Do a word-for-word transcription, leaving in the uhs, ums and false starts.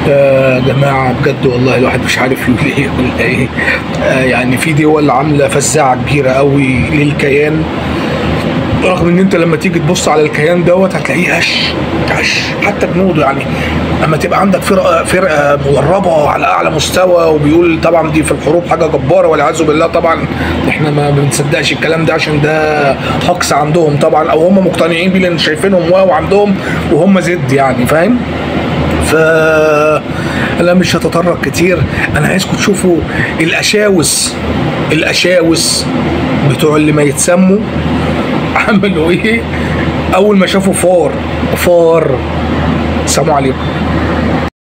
يا جماعة بجد والله الواحد مش عارف يقول ايه ولا ايه. آه يعني في دول عاملة فزاعة كبيرة قوي للكيان، رغم ان انت لما تيجي تبص على الكيان دوت هتلاقيه هش هش حتى جنوده. يعني اما تبقى عندك فرقه فرقه مدربه على اعلى مستوى، وبيقول طبعا دي في الحروب حاجه جباره والعياذ بالله، طبعا احنا ما بنصدقش الكلام ده عشان ده هجص عندهم طبعا، او هم مقتنعين بيه لان شايفينهم واو عندهم وهم زد، يعني فاهم. ف انا مش هتطرق كتير، انا عايزكم تشوفوا الاشاوس الاشاوس بتوع اللي ما يتسموا عملوا ايه اول ما شافوا فار فار. السلام عليكم.